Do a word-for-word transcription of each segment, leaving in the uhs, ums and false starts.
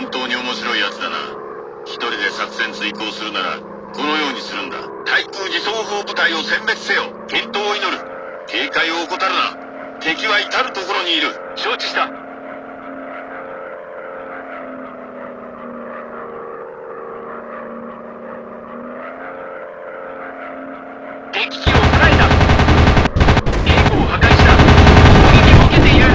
本当に面白いやつだな。一人で作戦遂行するならこのようにするんだ。対空自走砲部隊を殲滅せよ。健闘を祈る。警戒を怠るな。敵は至る所にいる。承知した。敵機を捉えた。兵庫を破壊した。攻撃を受けている。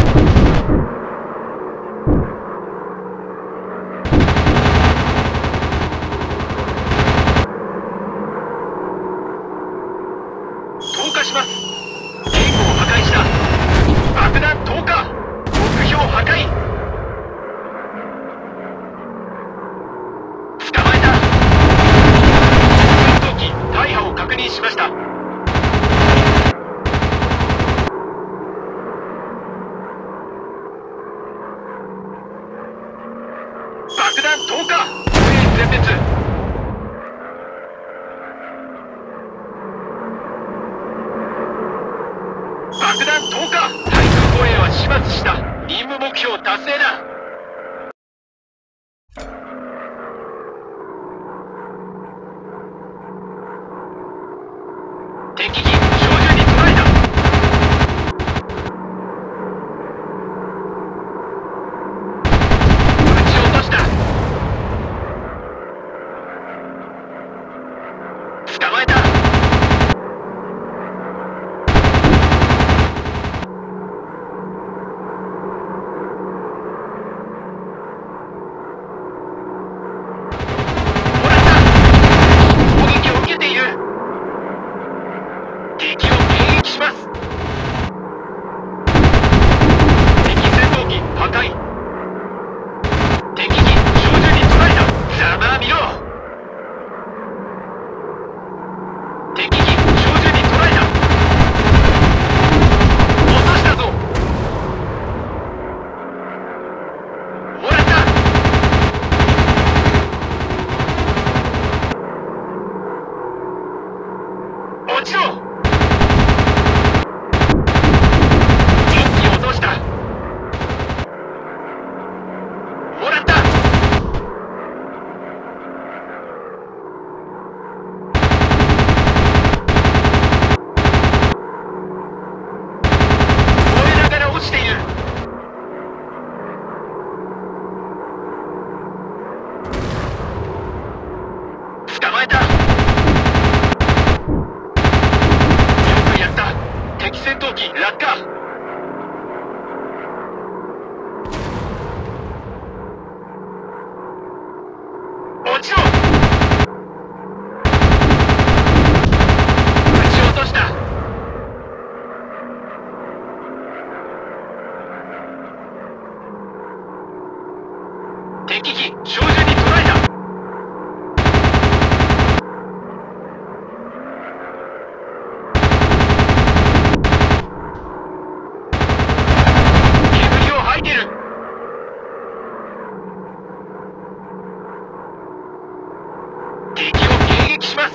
投下します。兵庫を破壊した。爆弾投下。目標破壊。捕まえた。戦闘機大破を確認しました。爆弾投下。全滅。爆弾投下。対空護衛は始末した。任務目標達成だ。敵機照準に捉えた。撃ち落とした。捕まえた。敵を迎撃します。敵戦闘機破壊。敵機照準に捉えた。ざまあみろ。敵機照準に捉えた。落としたぞ。もらった。落ちろ。落ちている。捕まえた。よくやった。敵戦闘機落下。落ちろ。撃ち落とした。敵機照準に捉えた。煙を吐いてる。敵を迎撃します。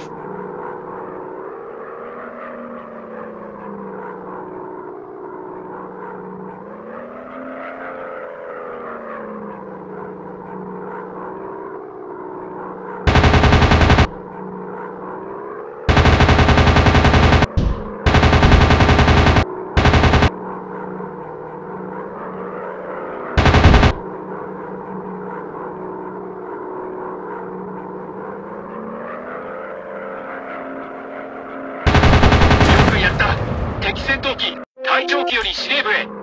敵戦闘機隊長機より司令部へ。